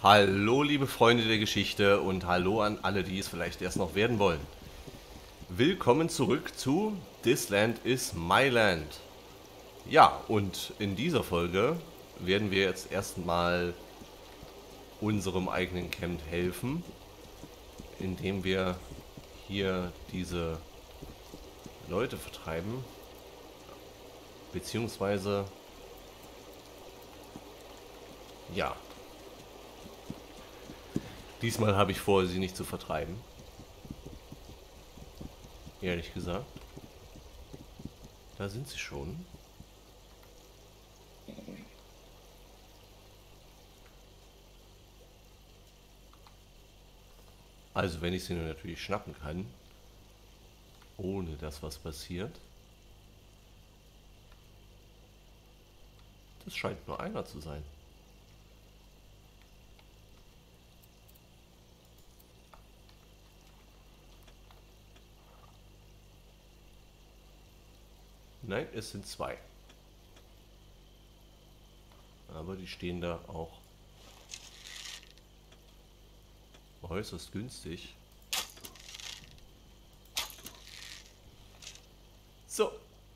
Hallo, liebe Freunde der Geschichte und hallo an alle, die es vielleicht erst noch werden wollen. Willkommen zurück zu This Land is My Land. Ja, und in dieser Folge werden wir jetzt erstmal unserem eigenen Camp helfen, indem wir hier diese Leute vertreiben, beziehungsweise, ja, diesmal habe ich vor, sie nicht zu vertreiben, ehrlich gesagt. Da sind sie schon. Also wenn ich sie nur natürlich schnappen kann, ohne dass was passiert. Das scheint nur einer zu sein. Nein, es sind zwei. Aber die stehen da auch äußerst günstig. So.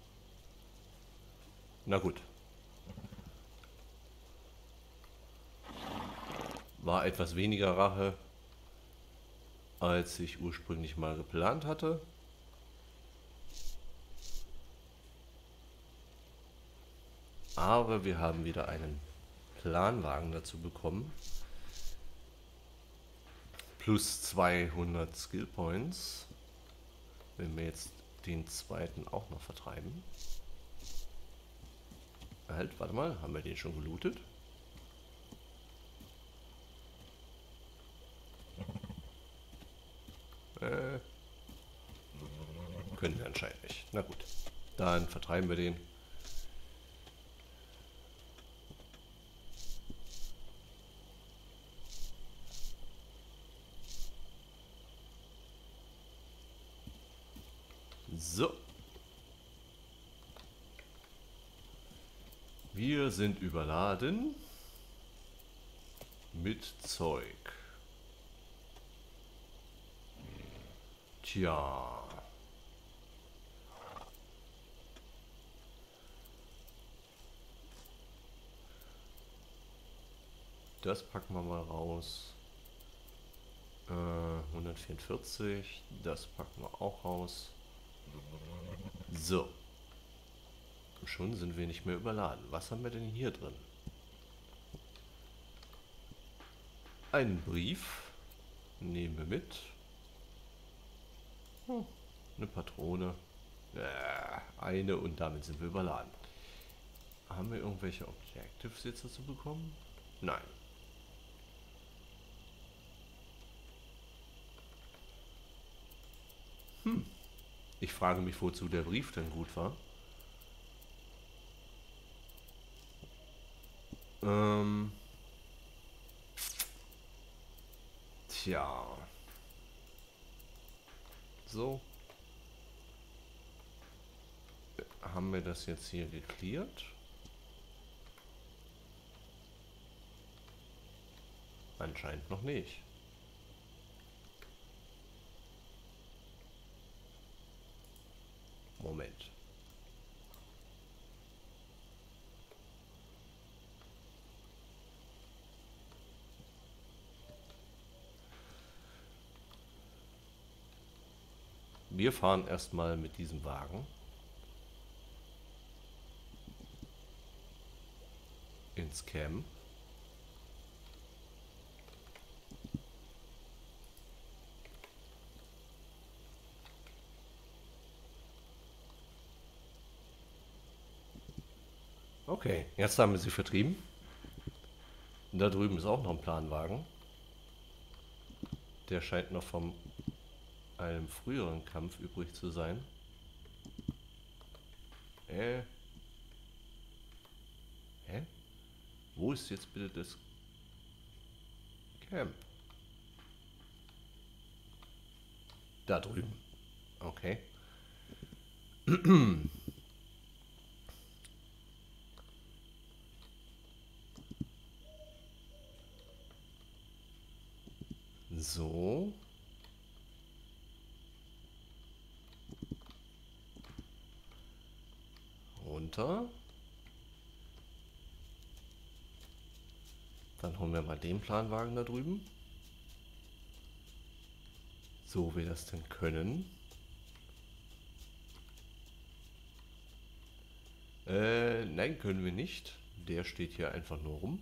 Na gut. War etwas weniger Rache, als ich ursprünglich mal geplant hatte. Aber wir haben wieder einen Planwagen dazu bekommen. Plus 200 Skill Points. Wenn wir jetzt den zweiten auch noch vertreiben. Halt, warte mal, haben wir den schon gelootet? Können wir anscheinend nicht. Na gut, dann vertreiben wir den. So. Wir sind überladen mit Zeug. Tja. Das packen wir mal raus. 144. Das packen wir auch raus. So. Schon sind wir nicht mehr überladen. Was haben wir denn hier drin? Einen Brief. Nehmen wir mit. Eine Patrone. Eine und damit sind wir überladen. Haben wir irgendwelche Objectives jetzt dazu bekommen? Nein. Ich frage mich, wozu der Brief denn gut war. Tja. So. Haben wir das jetzt hier geklärt? Anscheinend noch nicht. Moment. Wir fahren erstmal mit diesem Wagen ins Camp. Okay, jetzt haben wir sie vertrieben. Da drüben ist auch noch ein Planwagen. Der scheint noch von einem früheren Kampf übrig zu sein. Hä? Wo ist jetzt bitte das Camp? Da drüben. Okay. So. Runter. Dann holen wir mal den Planwagen da drüben. So wir das denn können. Nein, können wir nicht. Der steht hier einfach nur rum.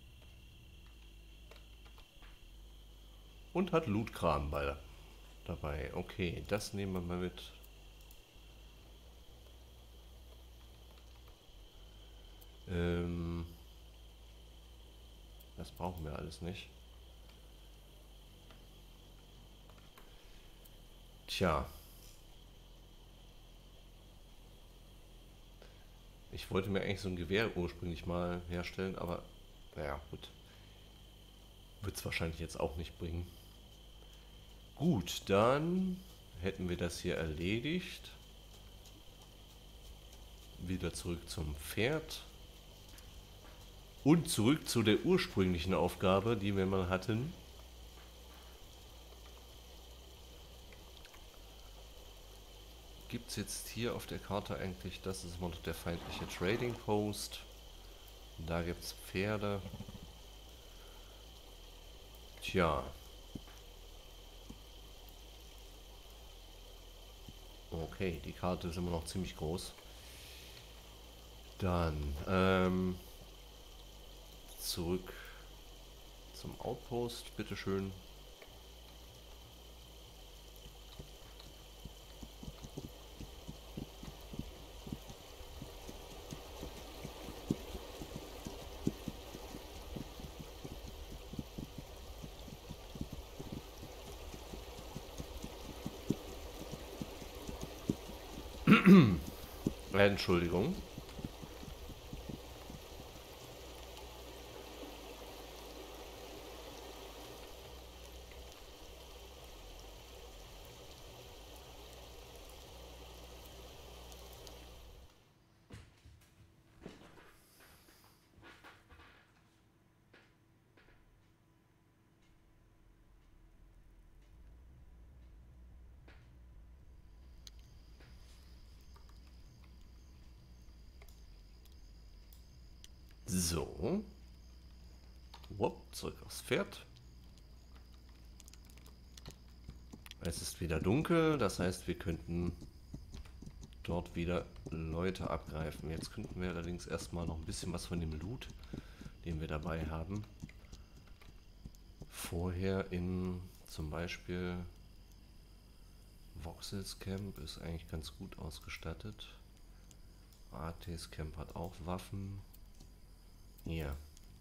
Und hat Lootkram dabei. Okay, das nehmen wir mal mit. Das brauchen wir alles nicht. Tja. Ich wollte mir eigentlich so ein Gewehr ursprünglich mal herstellen, aber naja, gut. Wird es wahrscheinlich jetzt auch nicht bringen. Gut, dann hätten wir das hier erledigt. Wieder zurück zum Pferd. Und zurück zu der ursprünglichen Aufgabe, die wir mal hatten. Gibt es jetzt hier auf der Karte eigentlich, das ist immer noch der feindliche Trading Post. Da gibt es Pferde. Tja. Okay, die Karte ist immer noch ziemlich groß. Dann, zurück zum Outpost, bitteschön. Entschuldigung. So. Wupp, zurück aufs Pferd. Es ist wieder dunkel, das heißt, wir könnten dort wieder Leute abgreifen. Jetzt könnten wir allerdings erstmal noch ein bisschen was von dem Loot, den wir dabei haben, vorher in zum Beispiel Voxels Camp ist eigentlich ganz gut ausgestattet. ATs Camp hat auch Waffen. Hier.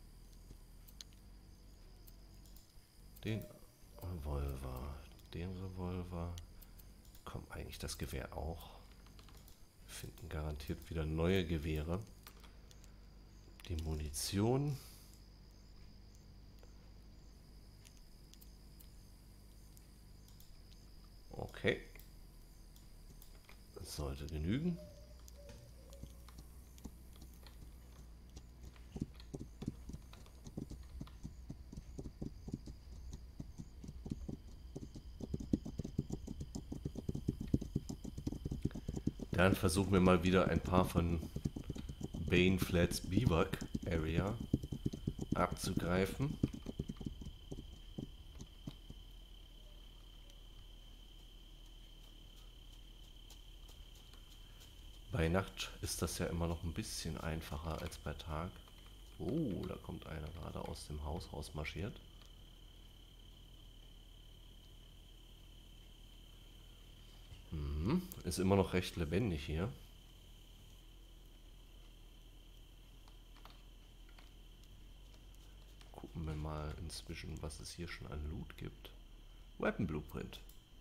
Den Revolver. Den Revolver. Kommt eigentlich das Gewehr auch. Wir finden garantiert wieder neue Gewehre. Die Munition. Okay. Das sollte genügen. Dann versuchen wir mal wieder ein paar von Bane Flats Bivouac Area abzugreifen. Bei Nacht ist das ja immer noch ein bisschen einfacher als bei Tag. Oh, da kommt einer gerade aus dem Haus rausmarschiert. Ist immer noch recht lebendig hier. Gucken wir mal inzwischen, was es hier schon an Loot gibt. Weapon Blueprint.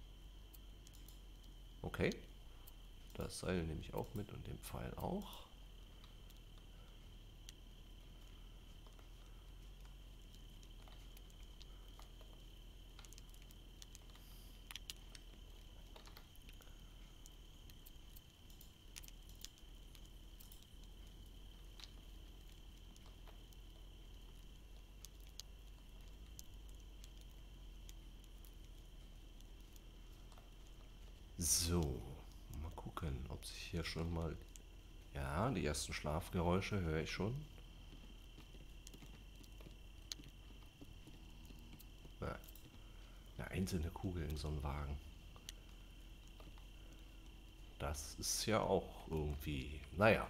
Okay. Das Seil nehme ich auch mit und den Pfeil auch. So, mal gucken, ob sich hier schon mal... Ja, die ersten Schlafgeräusche höre ich schon. Na, eine einzelne Kugel in so einem Wagen. Das ist ja auch irgendwie... Naja.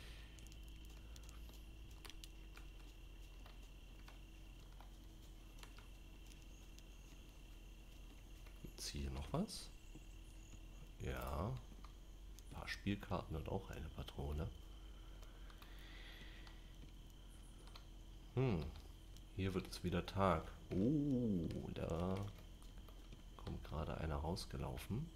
Jetzt hier noch was? Ja. Ein paar Spielkarten und auch eine Patrone. Hier wird es wieder Tag. Oh, da kommt gerade einer rausgelaufen.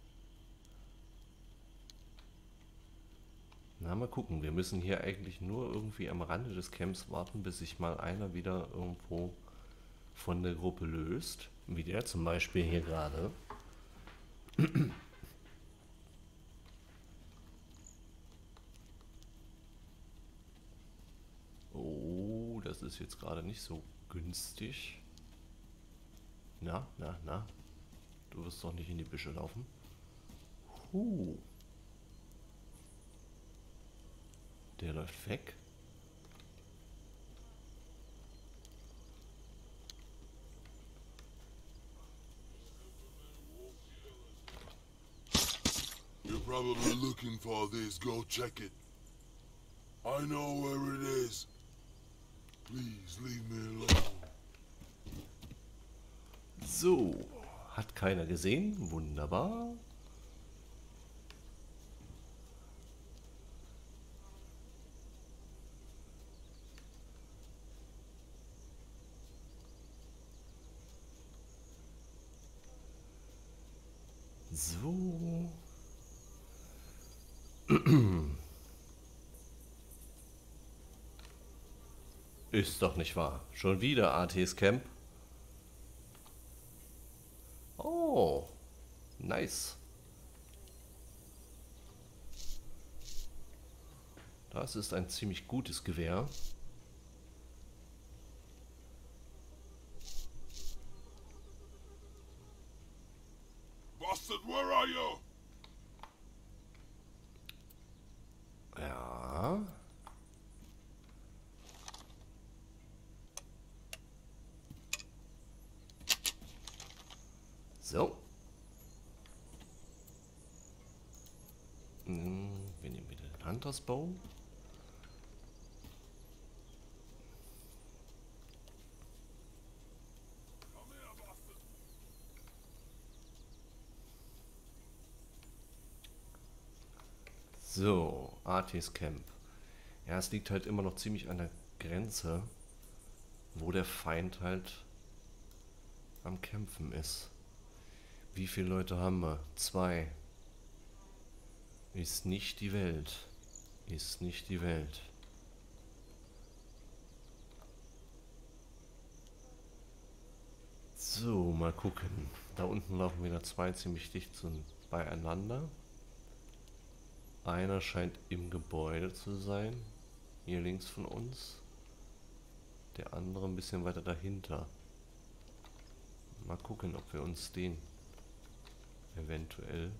Na, mal gucken. Wir müssen hier eigentlich nur irgendwie am Rande des Camps warten, bis sich mal einer wieder irgendwo von der Gruppe löst. Wie der zum Beispiel hier gerade. Oh, das ist jetzt gerade nicht so günstig. Na, na, na. Du wirst doch nicht in die Büsche laufen. Der läuft weg. You're probably looking for this. Go check it. I know where it is. Please leave me alone. So, hat keiner gesehen. Wunderbar. So. Ist doch nicht wahr. Schon wieder ATs Camp. Oh, nice. Das ist ein ziemlich gutes Gewehr. Bastard, where are you? Ja. So. Wir nehmen wieder den Hunters Bow. Come here, bastard. So, ATs Camp. Ja, es liegt halt immer noch ziemlich an der Grenze, wo der Feind halt am Kämpfen ist. Wie viele Leute haben wir? 2. Ist nicht die Welt. Ist nicht die Welt. So, mal gucken. Da unten laufen wieder 2 ziemlich dicht beieinander. Einer scheint im Gebäude zu sein. Hier links von uns. Der andere ein bisschen weiter dahinter. Mal gucken, ob wir uns den eventuell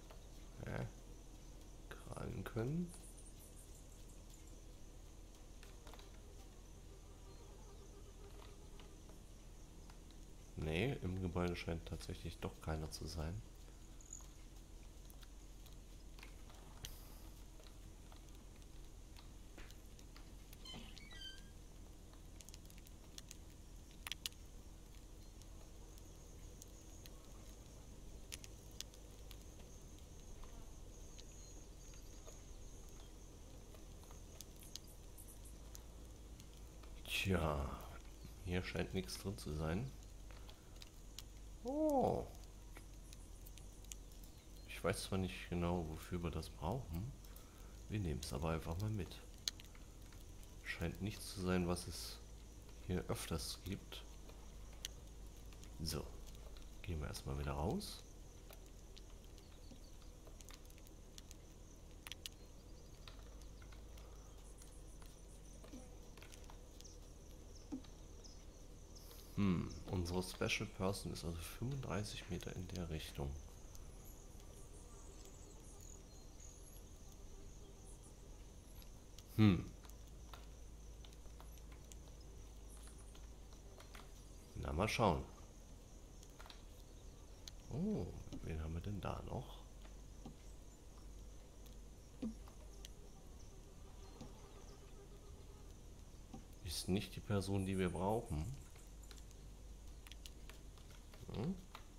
krallen können. Nee, im Gebäude scheint tatsächlich doch keiner zu sein. Tja, hier scheint nichts drin zu sein. Oh. Ich weiß zwar nicht genau, wofür wir das brauchen. Wir nehmen es aber einfach mal mit. Scheint nichts zu sein, was es hier öfters gibt. So, gehen wir erstmal wieder raus. Unsere Special Person ist also 35 Meter in der Richtung. Na, mal schauen. Oh, wen haben wir denn da noch? Ist nicht die Person, die wir brauchen. Hm?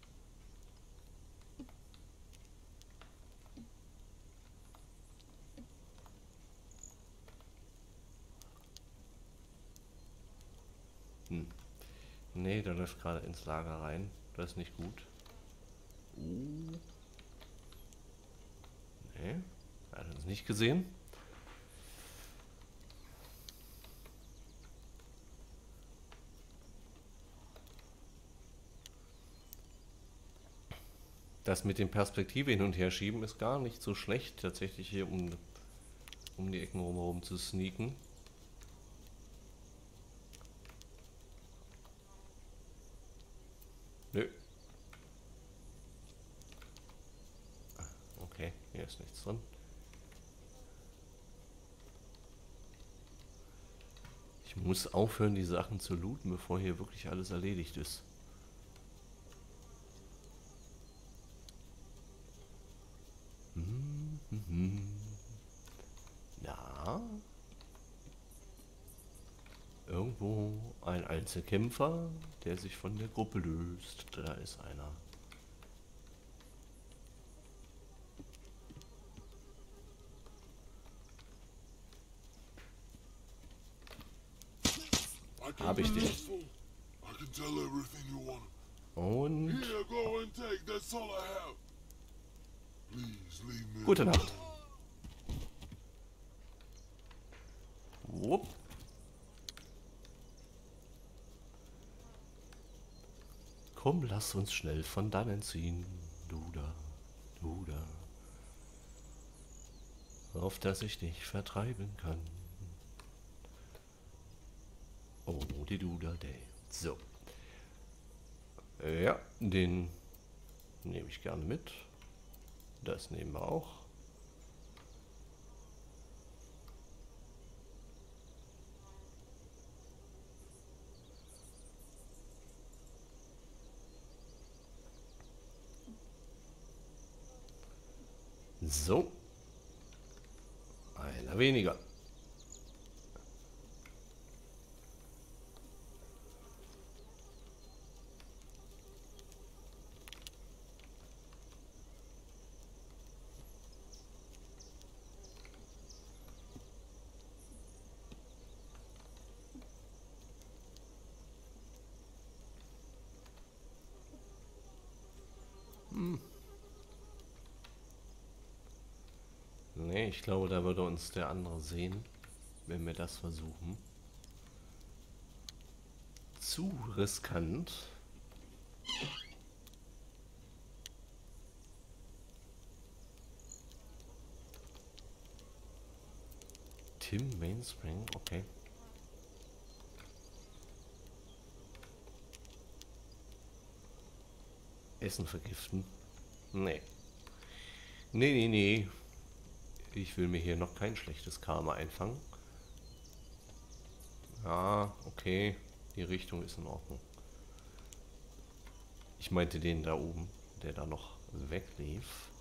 Nee, der läuft gerade ins Lager rein. Das ist nicht gut. Nee, er hat uns nicht gesehen. Das mit dem Perspektive hin und her schieben ist gar nicht so schlecht, tatsächlich hier um die Ecken rumherum zu sneaken. Nö. Okay, hier ist nichts drin. Ich muss aufhören, die Sachen zu looten, bevor hier wirklich alles erledigt ist. Ja. Irgendwo ein Einzelkämpfer, der sich von der Gruppe löst. Da ist einer. Hab ich den. Und gute Nacht. Wupp. Komm, lass uns schnell von dannen ziehen. Du da, du da. Auf dass ich dich vertreiben kann. Oh, die Duda Day. So. Ja, den nehme ich gerne mit. Das nehmen wir auch. So. Einer weniger. Nee, ich glaube, da würde uns der andere sehen, wenn wir das versuchen. Zu riskant. Tim Mainspring, okay. Essen vergiften? Nee. Nee, nee, nee. Ich will mir hier noch kein schlechtes Karma einfangen. Ja, okay. Die Richtung ist in Ordnung. Ich meinte den da oben, der da noch weglief.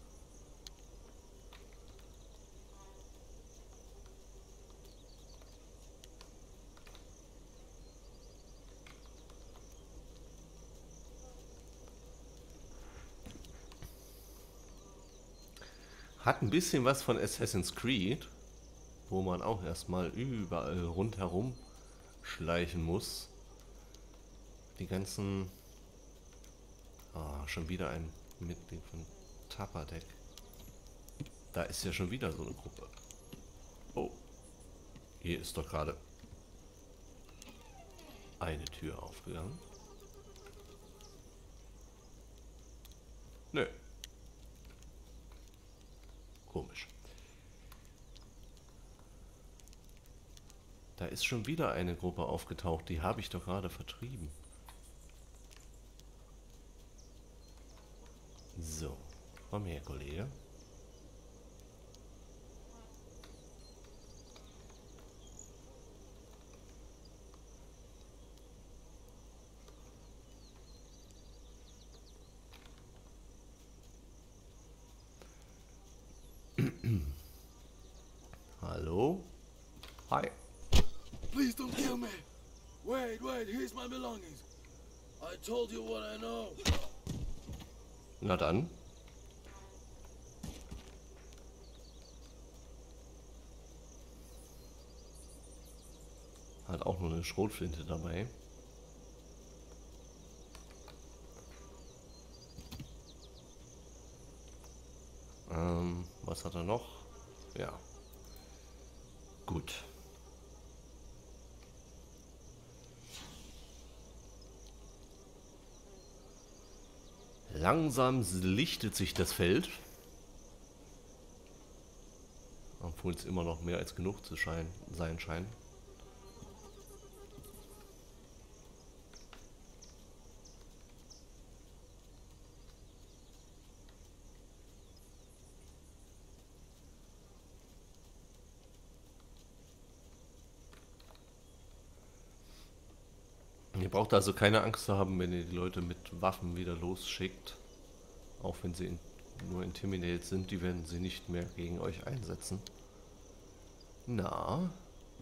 Hat ein bisschen was von Assassin's Creed, wo man auch erstmal überall rundherum schleichen muss. Die ganzen... Ah, schon wieder ein Mitglied von Tapadec. Da ist ja schon wieder so eine Gruppe. Oh, hier ist doch gerade eine Tür aufgegangen. Nö. Komisch. Da ist schon wieder eine Gruppe aufgetaucht. Die habe ich doch gerade vertrieben. So, komm her, Kollege. don't kill me. Wait, here's my belongings. I told you what I know. Na dann. Hat auch nur eine Schrotflinte dabei. Was hat er noch? Ja. Gut. Langsam lichtet sich das Feld. Obwohl es immer noch mehr als genug zu sein scheint. Ihr braucht also keine Angst zu haben, wenn ihr die Leute mit Waffen wieder losschickt. Auch wenn sie nur intimidated sind, die werden sie nicht mehr gegen euch einsetzen. Na?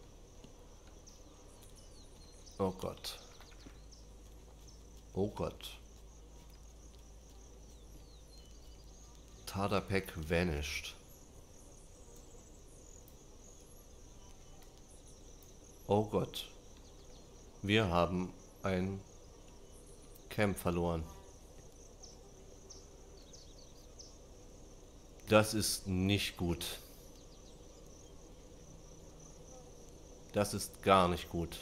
Oh Gott. Oh Gott. Tadapek vanished. Oh Gott. Wir haben ein Camp verloren. Das ist nicht gut. Das ist gar nicht gut.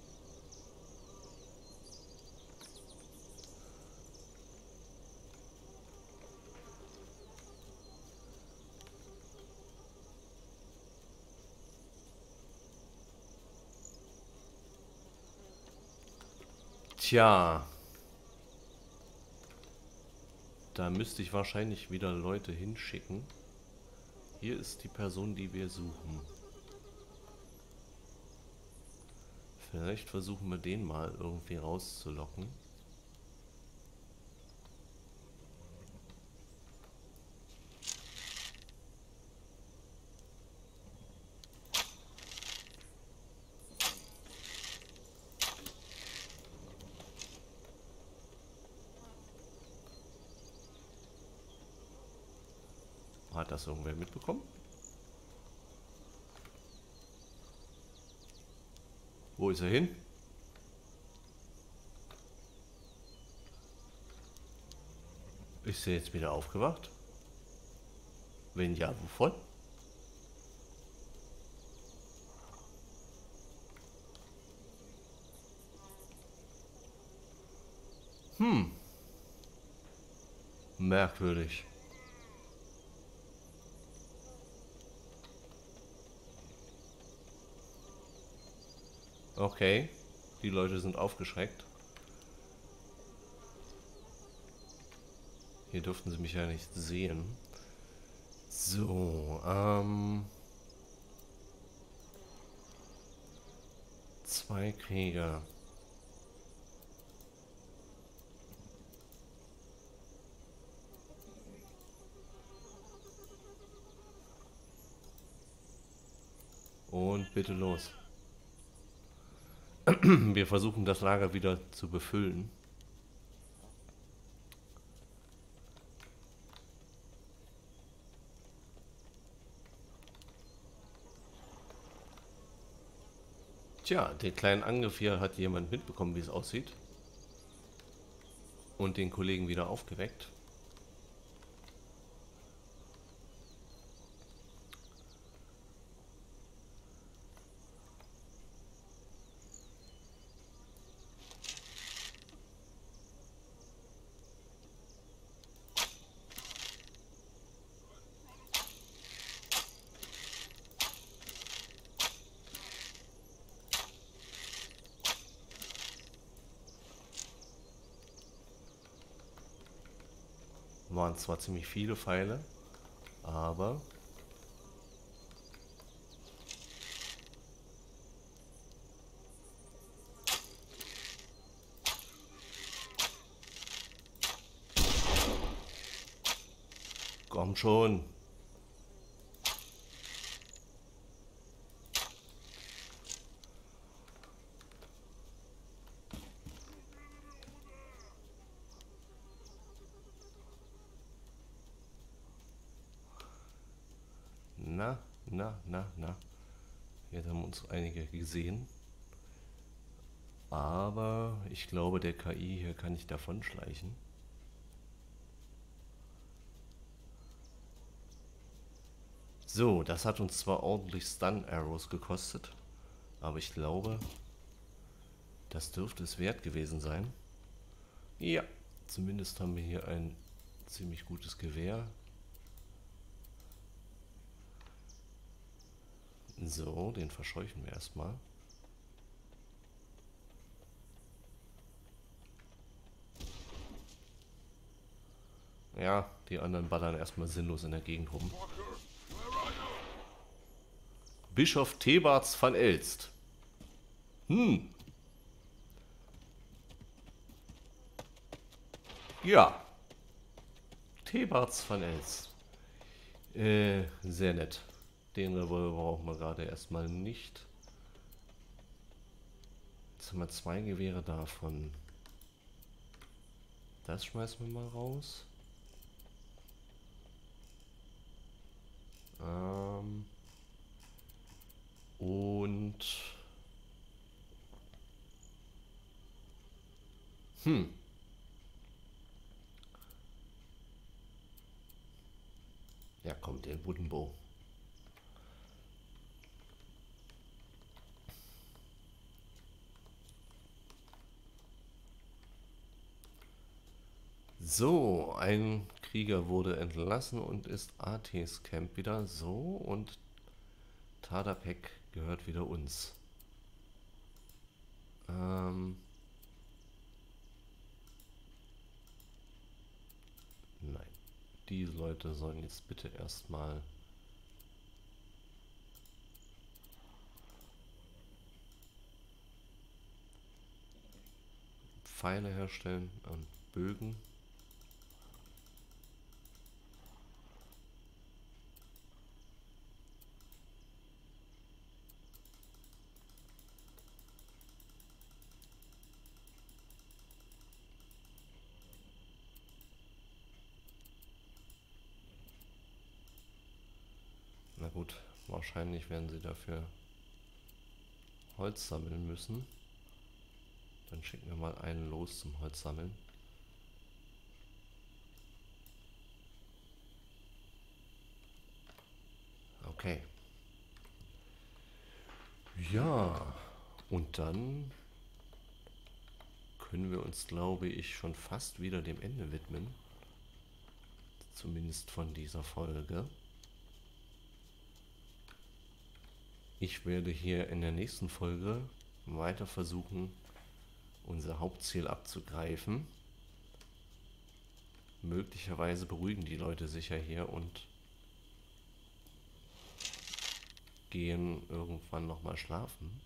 Tja. Da müsste ich wahrscheinlich wieder Leute hinschicken. Hier ist die Person, die wir suchen. Vielleicht versuchen wir den mal irgendwie rauszulocken. Hat das irgendwer mitbekommen? Wo ist er hin? Ist er jetzt wieder aufgewacht? Wenn ja, wovon? Merkwürdig. Okay, die Leute sind aufgeschreckt. Hier dürften sie mich ja nicht sehen. So, 2 Krieger. Und bitte los. Wir versuchen das Lager wieder zu befüllen. Tja, den kleinen Angriff hier hat jemand mitbekommen, wie es aussieht. Und den Kollegen wieder aufgeweckt. Waren zwar ziemlich viele Pfeile, aber komm schon. Na. Jetzt haben uns einige gesehen. Aber ich glaube, der KI hier kann ich davon schleichen. So, das hat uns zwar ordentlich Stun Arrows gekostet, aber ich glaube, das dürfte es wert gewesen sein. Ja, zumindest haben wir hier ein ziemlich gutes Gewehr. So, den verscheuchen wir erstmal. Ja, die anderen ballern erstmal sinnlos in der Gegend rum. Bischof Thebarts van Elst. Ja. Thebarts van Elst. Sehr nett. Den Revolver brauchen wir gerade erstmal nicht. Jetzt haben wir 2 Gewehre davon. Das schmeißen wir mal raus. Und... Ja, kommt der Wooden Bow. So, ein Krieger wurde entlassen und ist ATs Camp wieder. So, und Tadapek gehört wieder uns. Nein, diese Leute sollen jetzt bitte erstmal Pfeile herstellen und Bögen. Na gut, wahrscheinlich werden sie dafür Holz sammeln müssen. Dann schicken wir mal einen los zum Holz sammeln. Okay. Ja, und dann können wir uns, glaube ich, schon fast wieder dem Ende widmen. Zumindest von dieser Folge. Ich werde hier in der nächsten Folge weiter versuchen, unser Hauptziel abzugreifen. Möglicherweise beruhigen die Leute sich ja hier und gehen irgendwann nochmal schlafen.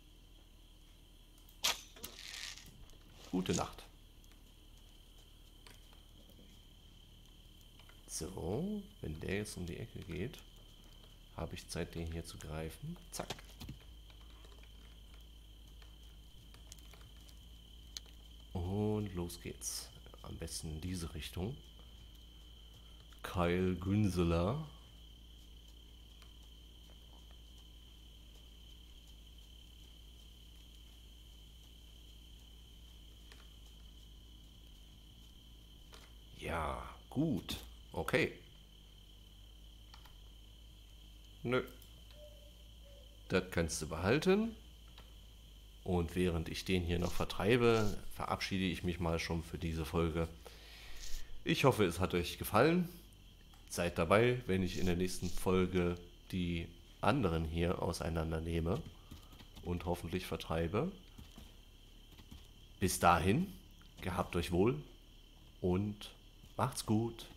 Gute Nacht. So, wenn der jetzt um die Ecke geht, habe ich Zeit, den hier zu greifen. Zack. Und los geht's. Am besten in diese Richtung. Kyle Günseler. Ja, gut. Okay. Nö. Das kannst du behalten. Und während ich den hier noch vertreibe, verabschiede ich mich mal schon für diese Folge. Ich hoffe, es hat euch gefallen. Seid dabei, wenn ich in der nächsten Folge die anderen hier auseinandernehme und hoffentlich vertreibe. Bis dahin, gehabt euch wohl und macht's gut.